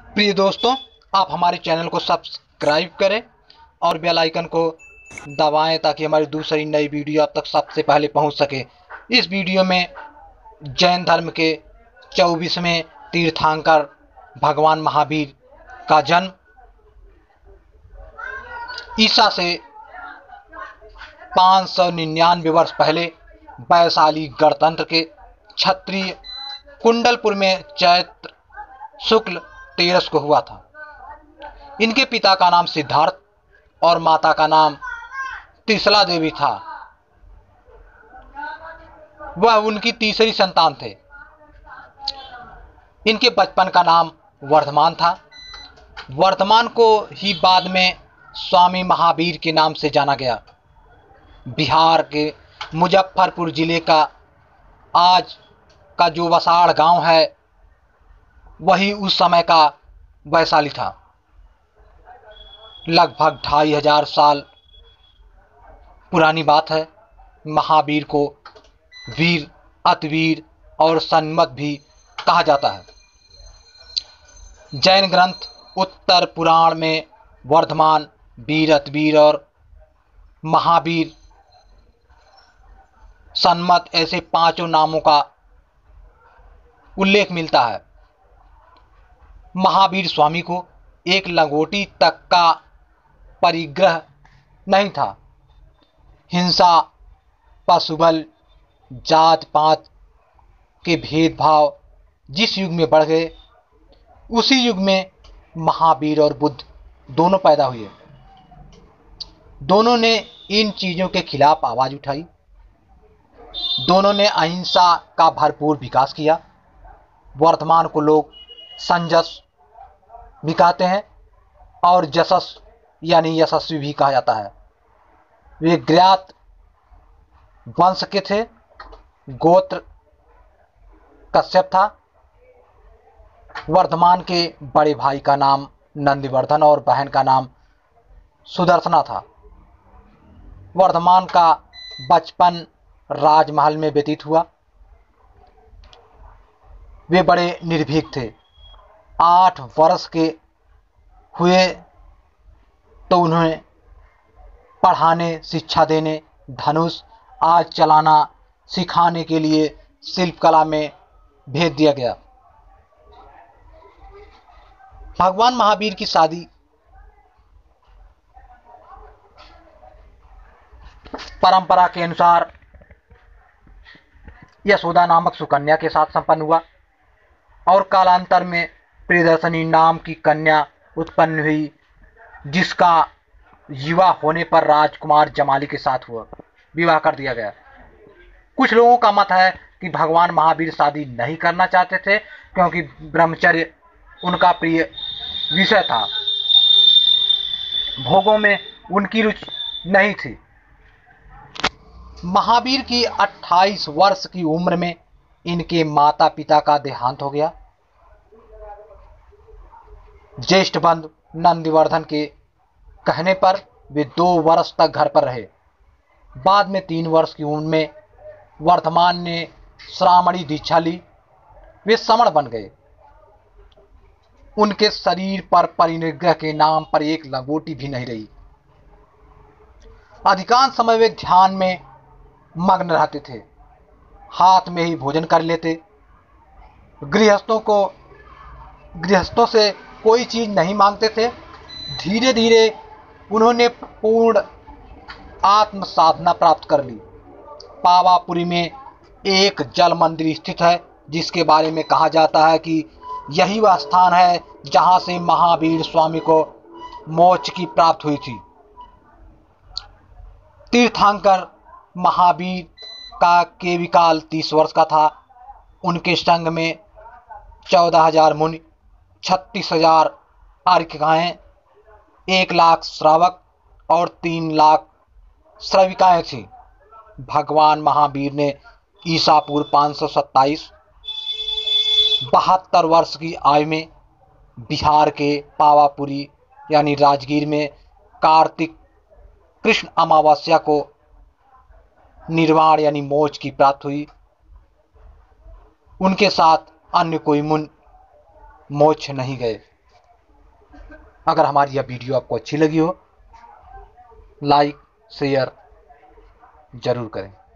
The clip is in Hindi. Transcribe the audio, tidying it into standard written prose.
प्रिय दोस्तों, आप हमारे चैनल को सब्सक्राइब करें और बेल आइकन को दबाएं ताकि हमारी दूसरी नई वीडियो आप तक सबसे पहले पहुंच सके। इस वीडियो में जैन धर्म के 24वें तीर्थंकर भगवान महावीर का जन्म ईसा से 599 वर्ष पहले वैशाली गणतंत्र के क्षत्रिय कुंडलपुर में चैत्र शुक्ल 13 को हुआ था। इनके पिता का नाम सिद्धार्थ और माता का नाम त्रिशला देवी था। वह उनकी तीसरी संतान थे। इनके बचपन का नाम वर्धमान था। वर्धमान को ही बाद में स्वामी महावीर के नाम से जाना गया। बिहार के मुजफ्फरपुर जिले का आज का जो वसाड़ गांव है वही उस समय का वैशाली था। लगभग 2500 साल पुरानी बात है। महावीर को वीर, अतिवीर और सन्मत भी कहा जाता है। जैन ग्रंथ उत्तर पुराण में वर्धमान, वीर, अतिवीर और महावीर, सन्मत ऐसे 5 नामों का उल्लेख मिलता है। महावीर स्वामी को एक लंगोटी तक का परिग्रह नहीं था। हिंसा, पशुबल, जात पात के भेदभाव जिस युग में बढ़ गए उसी युग में महावीर और बुद्ध दोनों पैदा हुए। दोनों ने इन चीजों के खिलाफ आवाज उठाई। दोनों ने अहिंसा का भरपूर विकास किया। वर्धमान को लोग संजस भी कहते हैं और जसस यानी यशस्वी भी कहा जाता है। वे ज्ञात वंश के थे। गोत्र कश्यप था। वर्धमान के बड़े भाई का नाम नंदिवर्धन और बहन का नाम सुदर्शना था। वर्धमान का बचपन राजमहल में व्यतीत हुआ। वे बड़े निर्भीक थे। 8 वर्ष के हुए तो उन्हें पढ़ाने, शिक्षा देने, धनुष आज चलाना सिखाने के लिए शिल्पकला में भेज दिया गया। भगवान महावीर की शादी परंपरा के अनुसार यशोदा नामक सुकन्या के साथ संपन्न हुआ और कालांतर में प्रियदर्शनी नाम की कन्या उत्पन्न हुई, जिसका युवा होने पर राजकुमार जमाली के साथ हुआ विवाह कर दिया गया। कुछ लोगों का मत है कि भगवान महावीर शादी नहीं करना चाहते थे क्योंकि ब्रह्मचर्य उनका प्रिय विषय था। भोगों में उनकी रुचि नहीं थी। महावीर की 28 वर्ष की उम्र में इनके माता पिता का देहांत हो गया। ज्येष्ठ बंधु नंदिवर्धन के कहने पर वे 2 वर्ष तक घर पर रहे। बाद में 3 वर्ष की उम्र में वर्धमान ने श्रामणी दीक्षा ली। वे श्रमण बन गए। उनके शरीर पर परिनिग्रह के नाम पर एक लंगोटी भी नहीं रही। अधिकांश समय वे ध्यान में मग्न रहते थे। हाथ में ही भोजन कर लेते। गृहस्थों से कोई चीज नहीं मांगते थे। धीरे धीरे उन्होंने पूर्ण आत्म साधना प्राप्त कर ली। पावापुरी में एक जल मंदिर स्थित है जिसके बारे में कहा जाता है कि यही वह स्थान है जहां से महावीर स्वामी को मोक्ष की प्राप्ति हुई थी। तीर्थंकर महावीर का केविकाल 30 वर्ष का था। उनके संग में 14,000 मुनि, 36,000 अर्किकाएं, 1 लाख श्रावक और 3 लाख श्रविकाएं थी। भगवान महावीर ने ईसा पूर्व 527 72 वर्ष की आयु में बिहार के पावापुरी यानी राजगीर में कार्तिक कृष्ण अमावस्या को निर्वाण यानी मोक्ष की प्राप्ति हुई। उनके साथ अन्य कोई मुनि मोक्ष नहीं गए। अगर हमारी यह वीडियो आपको अच्छी लगी हो, लाइक शेयर जरूर करें।